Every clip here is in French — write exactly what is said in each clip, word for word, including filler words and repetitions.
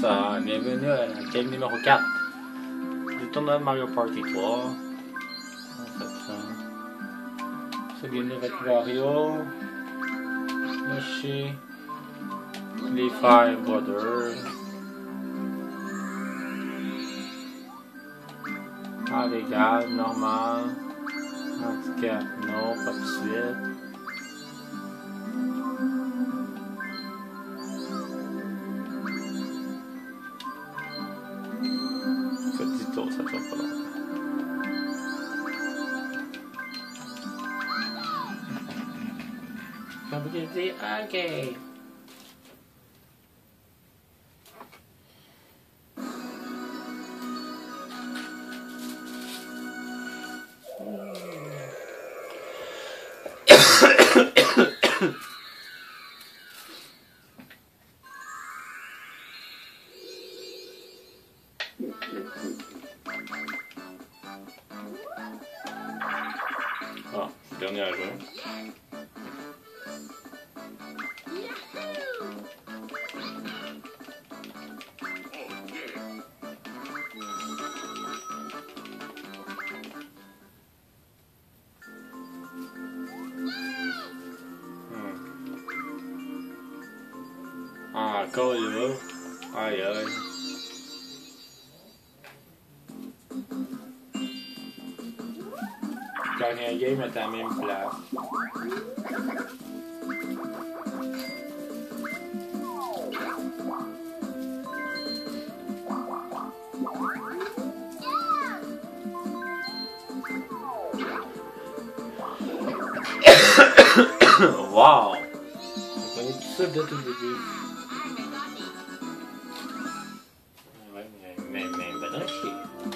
ça, bienvenue à la game numéro quatre du tournoi de Mario Party trois. En fait, ça. C'est bienvenue avec Wario, Yoshi, les Five Brothers. Ah, les gars, normal. Handicap, non, pas de suite. Petit tour, ça tient pas longtemps. Comme vous dites, ok. Ah, dernier à jouer. Hmm. Ah, encore il va. Aïe aïe. Dernier game est à la même place. Wow! J'ai connu tout ça dès tout le début. Ouais, mais, mais, mais, ben non, chier.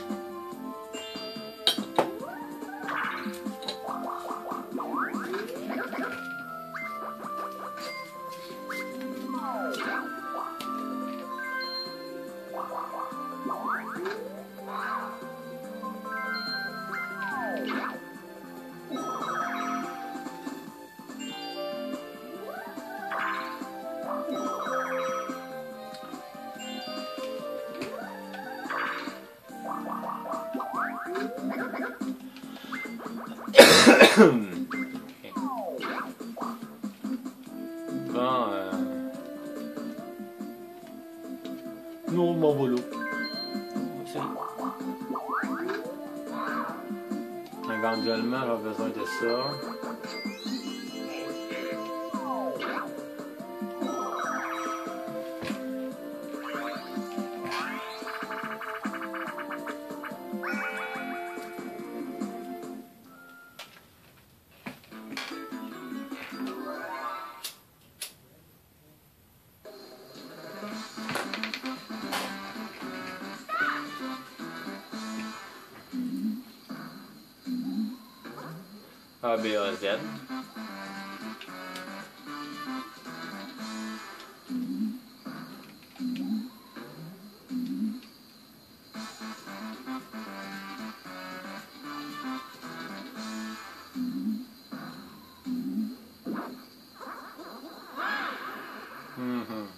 Okay. Bon, euh... nous, mon boulot. Éventuellement, j'aurai besoin de ça. A, B, A, Z. Mm-hmm.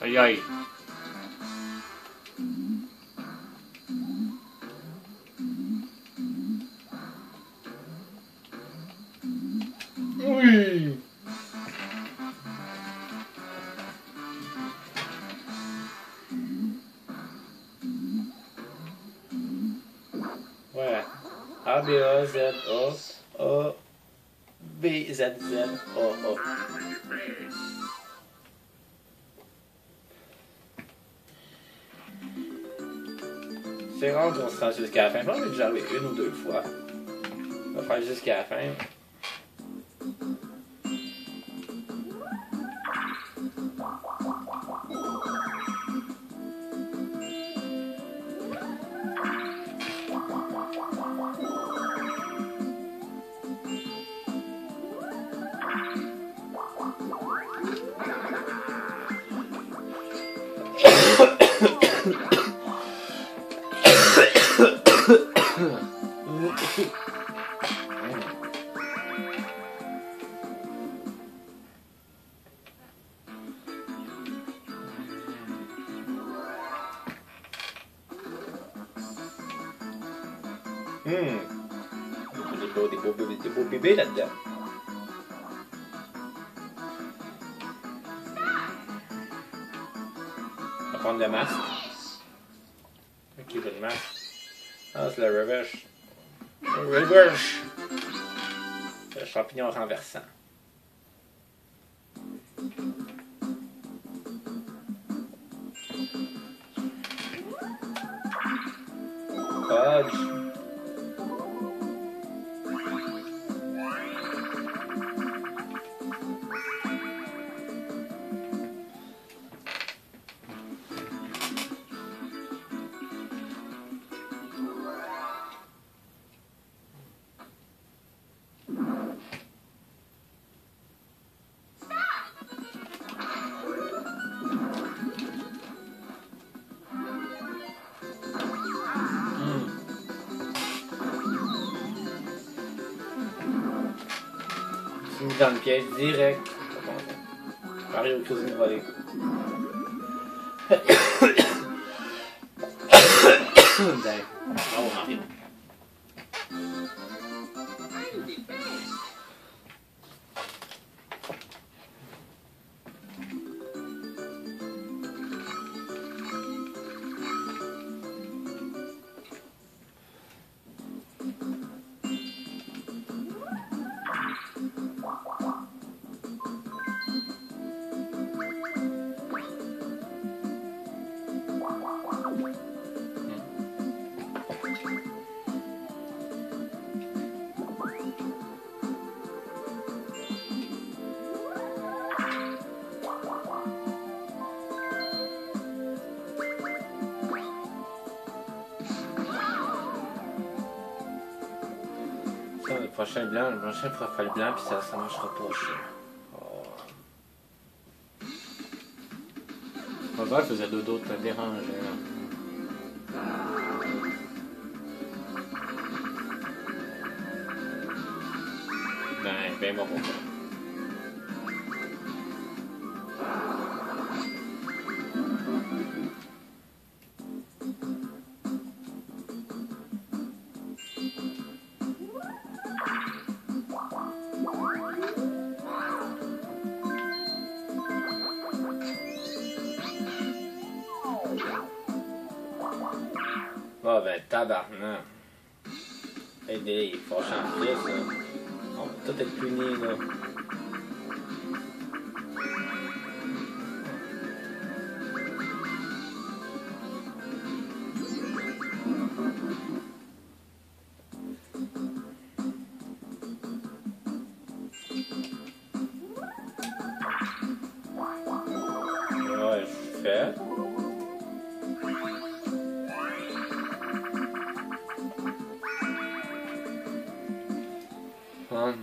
Aïe aïe. Oui. Voilà. A, B, A, Z, A, A, B, Z, Z, A, A. C'est rare qu'on se rend jusqu'à la fin. Je pense que j'ai déjà arrivé une ou deux fois. On va faire jusqu'à la fin. Hum. Des beaux, des beaux, des beaux bébés là-dedans. On va prendre le masque. Ok, j'ai le masque. Ah, c'est le reverse. Le reverse. Le champignon renversant. Fudge. Mise dans le piège direct. Mario cuisine volée. Ben, bravo Mario. Le prochain blanc, le prochain pourra faire le blanc, puis ça, ça marchera pas. Oh. On va voir, il faisait dodo, te déranger. Ben, ben bon, bon. Ah ben tabarnak. Aidez, il faut changer ça. On va tout être puni là. Ouais, je fais. Hum.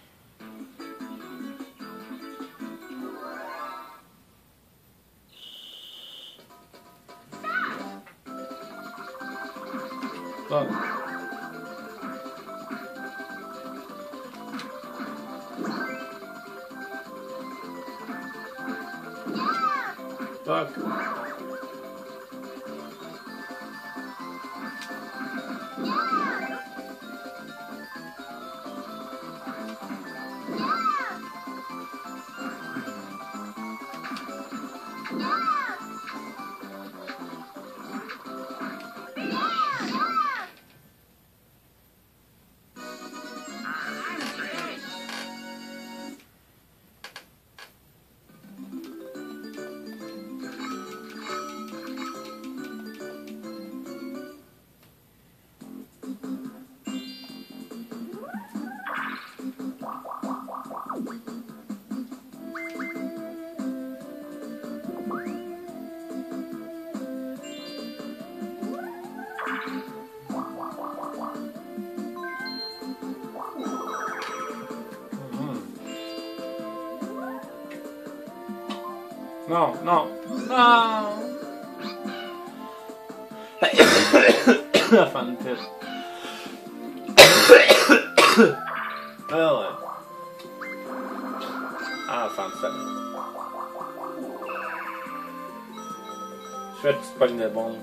Oh. Fuck. Non, non, non. La fin de tête. Ah ouais. Ah, la fin de tête. Je fais une petite pogne de bombe.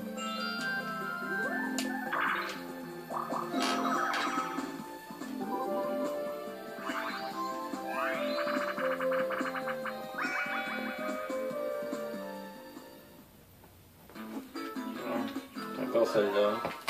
Encore celle-là.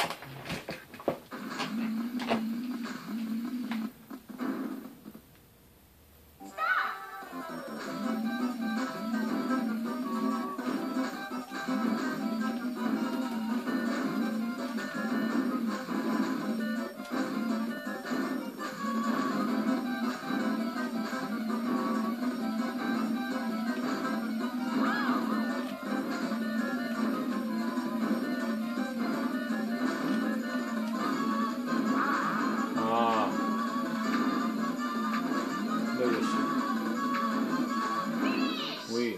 Oui.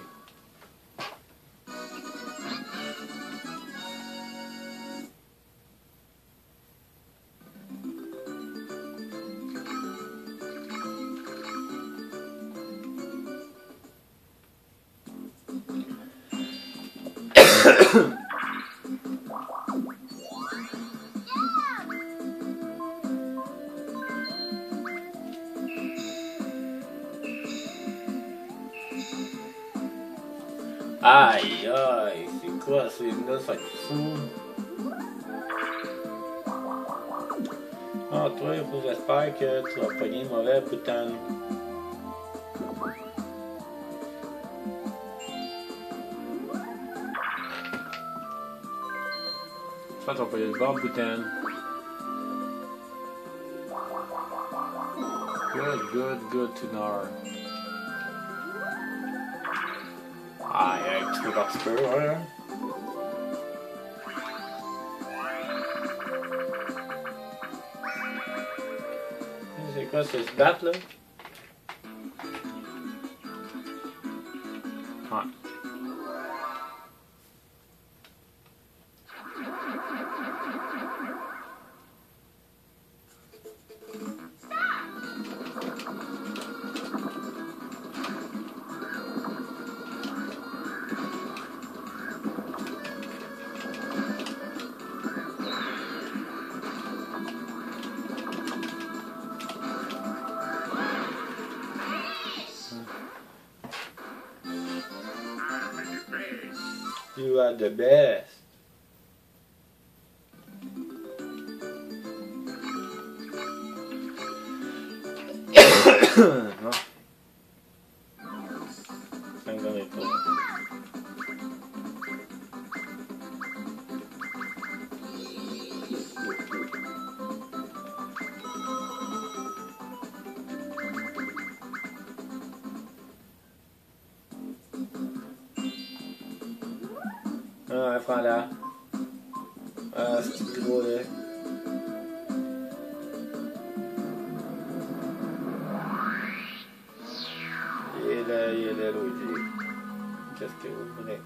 Aïe aïe, c'est quoi ces là, ça va être fou. Ah toi, il faut que j'espère que tu vas pogner une mauvaise boutane. Je pense qu'on va pogner le bon boutane. Good, good, good to know. Ah, il y a un petit peu par petit peu, ouais. C'est quoi, c'est se battre, là? Ouais. You are the best. Non. cinq dans les tours. Ah, prends-la. Ah, c'est gros là. Il est là, il est là, Luigi. Qu'est-ce que vous voulez?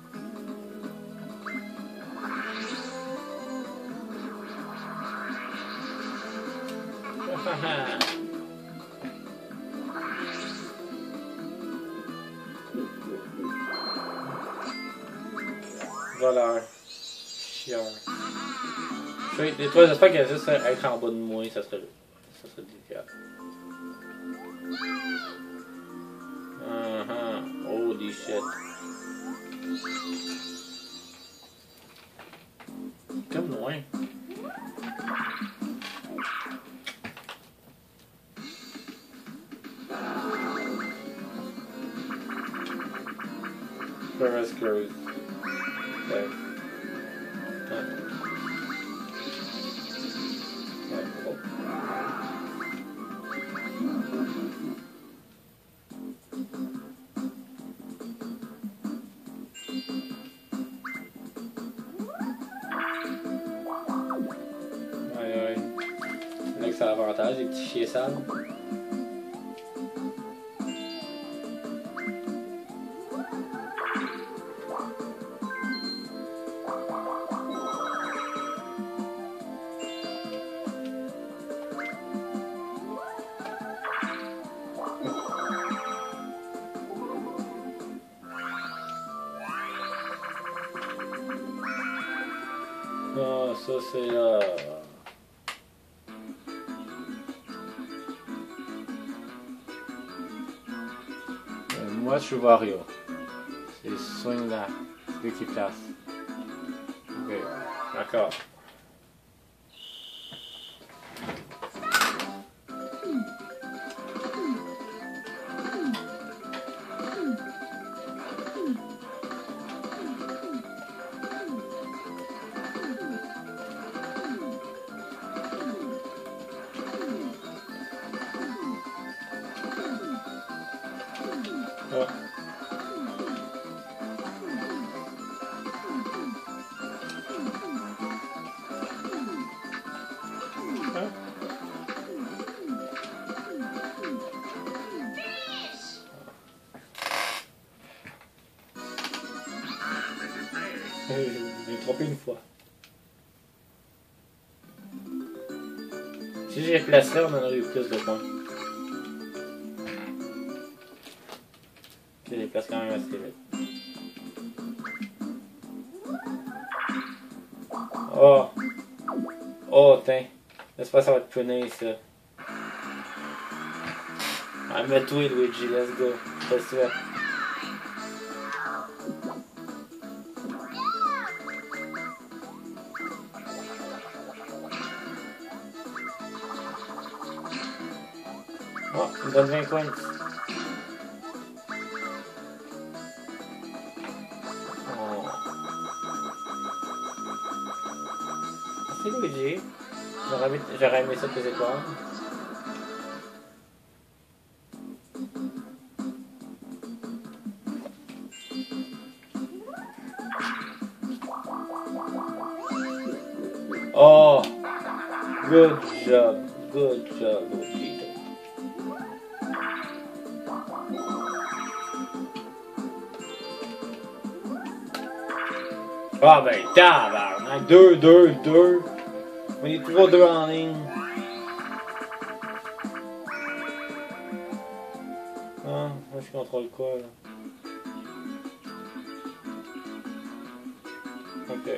Voleur. Chieur. Des trois, j'espère qu'il y a juste être en bas de moi, ça serait, ça serait l'idéal. Uh-huh. Holy shit. Comme loin. Ferris Cruise. Okay. Huh. Oh, oh. Aïe aïe. Là que ça a l'avantage, les petits chiens sales. Ah, ça c'est là. Euh, moi je suis Wario. C'est swing là. C'est lui qui place. Ok, d'accord. Ah. Hein? J'ai trompé une fois. Si j'ai placé, on en aurait eu plus de points. Je les place quand même assez vite. Oh! Oh, tiens. J'espère que ça va te punir, ça. Ah, mets-toi, Luigi, let's go. Je te souhaite. Oh, il me donne vingt coins. Oh. Merci, Luigi. J'aurais aimé ça tes étoiles. Oh! Good job. Good job, Luigi. Ah ben, tabarnak! Deux, deux, deux. On est toujours deux en ligne. Ah, moi je contrôle quoi là? Ok.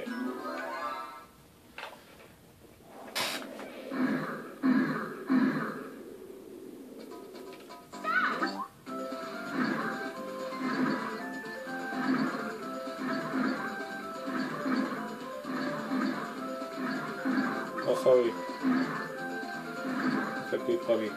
Oh, sorry. Ça fait pas bien.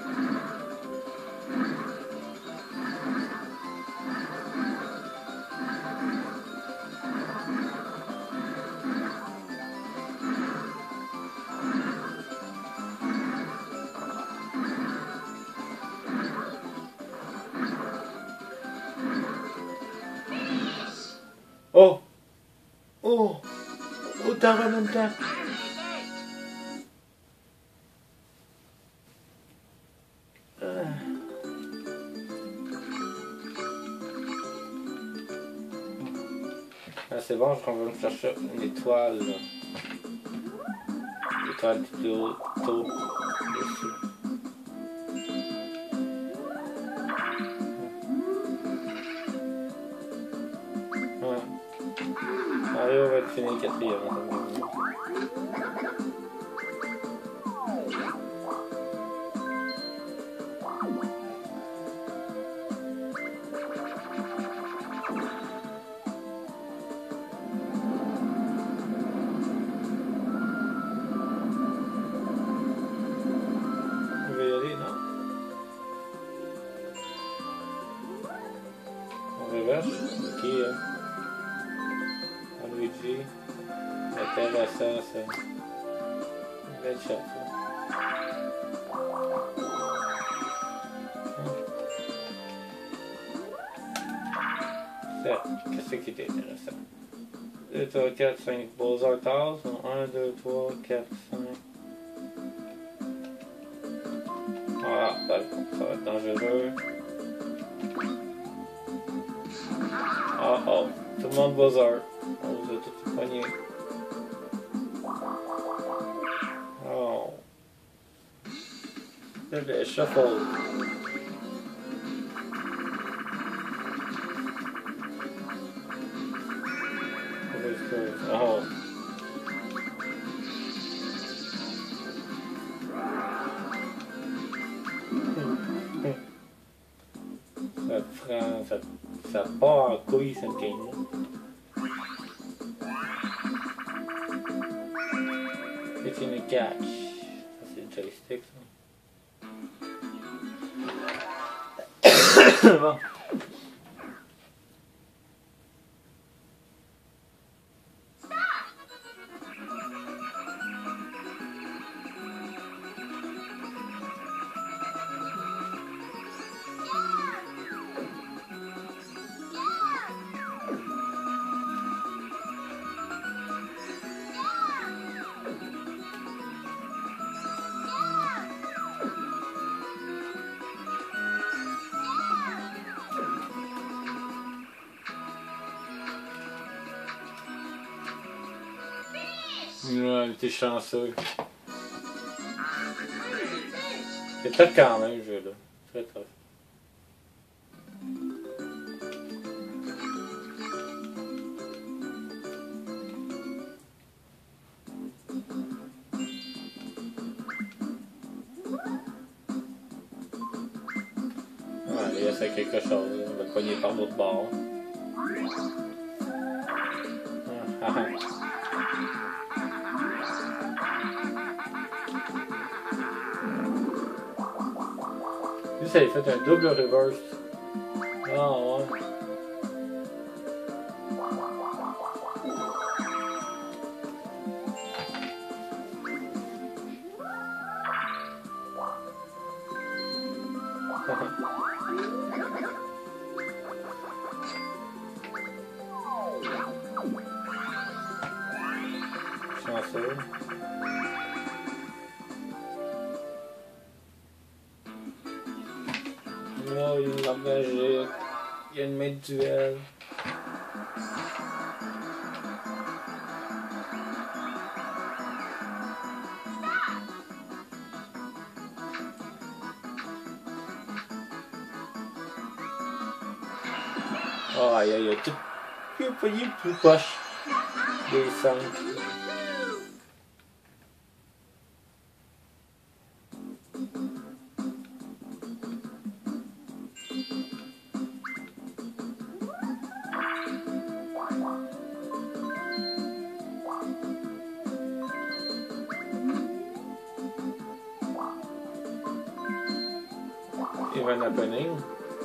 Oh! Oh! Oh, t'as un même temps! Ah, c'est bon, je vais me chercher une étoile. Une étoile du haut, tôt, dessus. Ouais. Mario va être fini quatrième. Je vais y aller, non? On reverse? Ok. Hein. Luigi. Intéressant ça. Belle shot ça. Ça, qu'est-ce qui est intéressant? deux, trois, quatre, cinq Bowser Tales. un, deux, trois, quatre, cinq. Voilà, ça va être dangereux. Oh oh, tout le monde Bowser. On vous a tout pogné. Oh. Le shuffle. Oh. Ça prend, ça, ça part en couille cette game-là. C'est une catch. Ça c'est le joystick ça. Bon. Ouais, t'es chanceux. C'est tough quand même, ce jeu-là. Très tough. Ouais, il essaie quelque chose. On va le pogner par l'autre bord. Ah, ah, ah. Lui, ça a fait un double reverse. Ah ouais. Chanceux. Oh, il y a une lampe magique. Il y a une main de duel. Oh, aïe aïe, il y a tout. Il est payé plus poche des cinq. Even happening.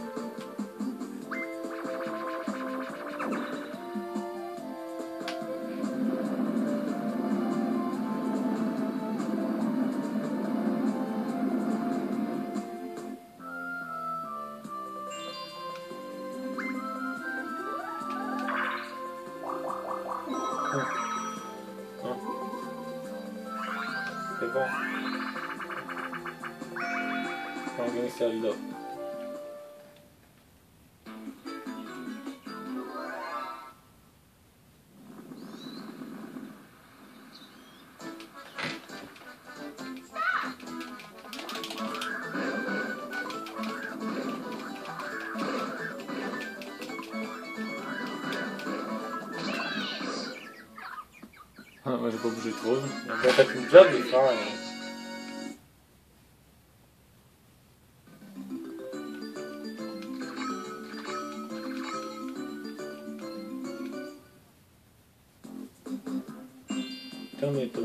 C'est bon. On gagne celle-là. Moi j'ai pas bougé trop. On a bien fait le job les frères. Hein. Calme-toi.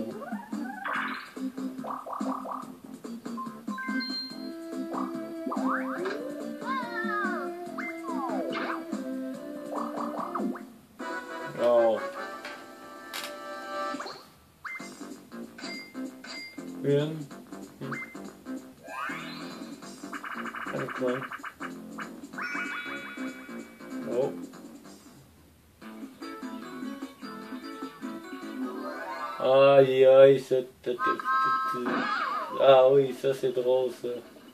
Oh. Une. Avec moi. Oh. Aïe aïe, ça. Ah oui, ça c'est drôle ça.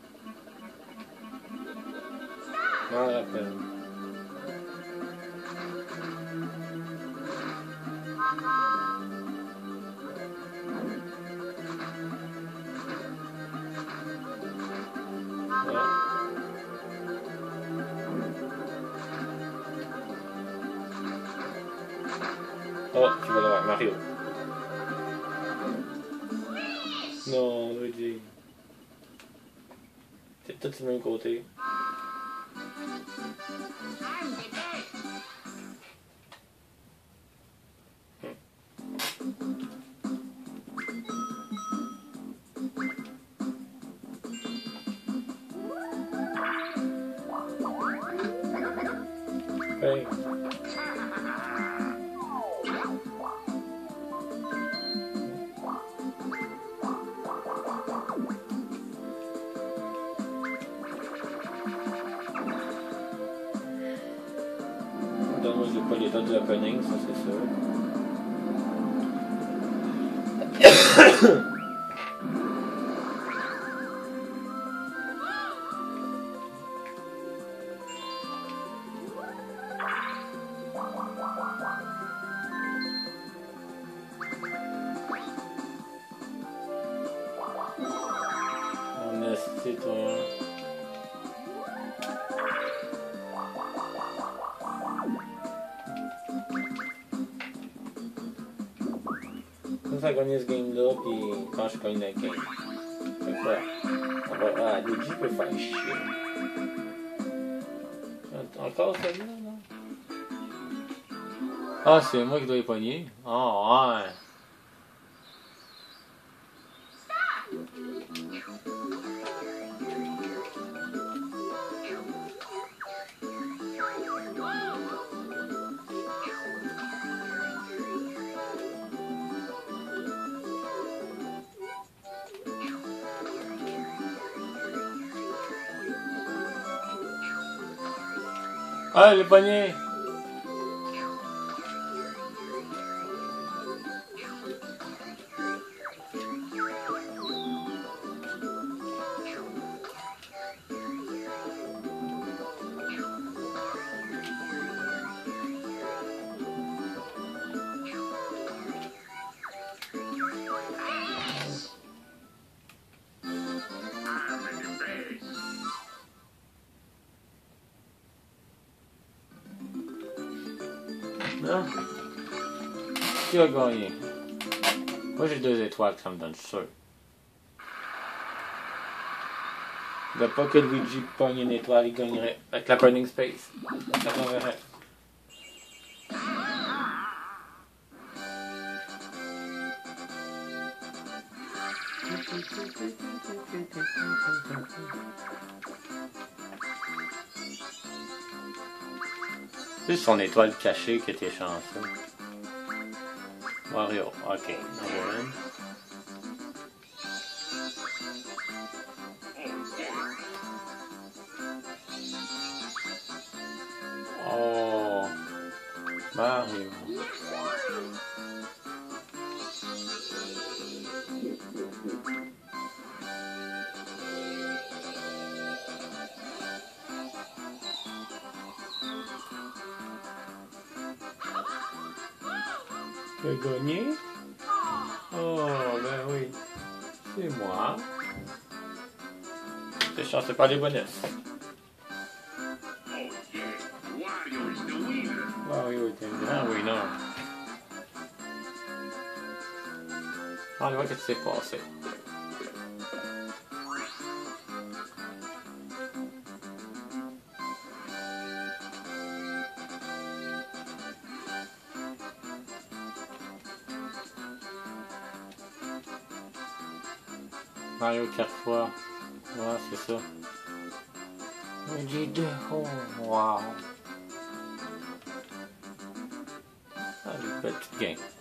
Je m'en rappelle. Oh, tu vas l'avoir, Mario. Non, Luigi. C'est tout du même côté. Hey. Donne-moi j'ai pas l'état de l'opening, ça c'est sûr. On a cité toi. Ça gagné ce game-là, puis quand je gagne le game. C'est quoi? On va... Ah, Luigi peut faire chier. Encore celui-là, non? Ah, c'est moi qui dois y pogner? Ah, ouais. Ah, le pogné! Non? Qui a gagné? Moi j'ai deux étoiles, ça me donne sûr. Il ne pas que Luigi pogne une étoile, il gagnerait avec la Burning Space. Ça gagnerait. C'est son étoile cachée qui était chanceux. Mario, ok. Oh, Mario. Tu as gagné? Oh, ben oui. C'est moi. T'es chanceux par les bonus. Mario était bien, oui, non. On va voir ce qui s'est passé. Mario quatre fois. Ouais, c'est ça. Luigi deux. Oh, wow. Ah, j'ai une belle petite game.